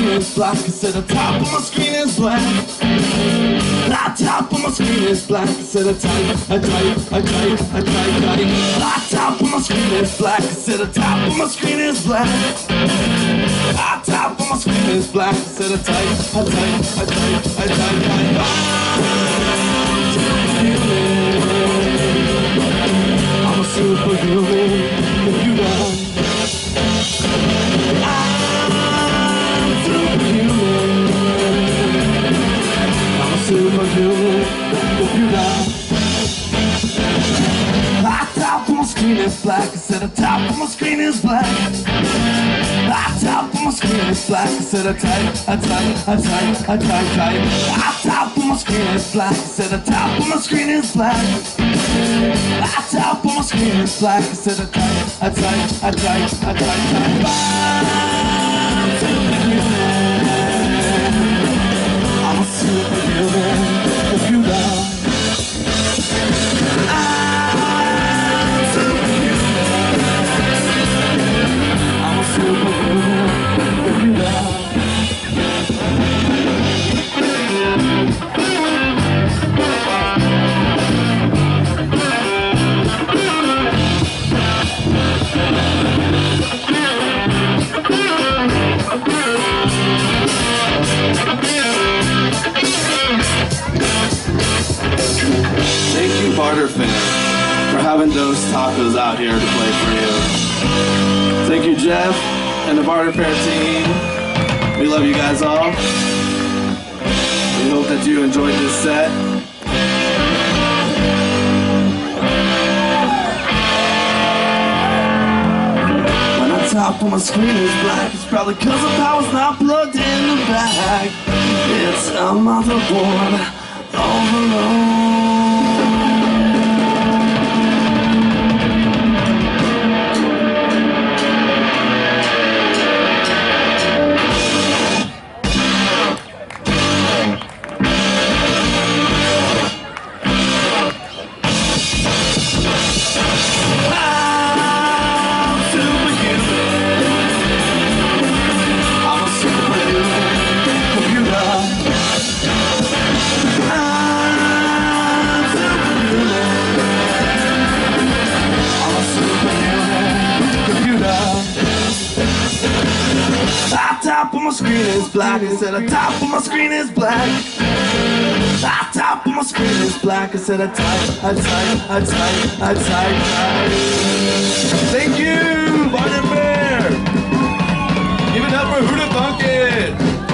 is black. I said the top of my screen is black. The top of my screen is black. I said the top of my screen is black. I said the top of my screen is black. The top of my screen is black. I said the I'm a superhuman computer. I'm superhuman. I'm a superhuman computer. The top of my screen is black. I said the top of my screen is black. The top of my screen is black. I said the top of my screen is black. I said the top of my screen is black. The top of my screen is black. I said I'm a superhuman computer. Thank you, Barter Fan, for having those tacos out here to play for you. Thank you, Jeff and the Barter Fair team. We love you guys all. We hope that you enjoyed this set. When the top of my screen is black, it's probably cause the power's not plugged in the back. It's a motherboard overload. Top of my screen is black. I said the top of my screen is black. The top of my screen is black. I said I type. Thank you, Barter Fair. Give it up for Who Da Thunk It.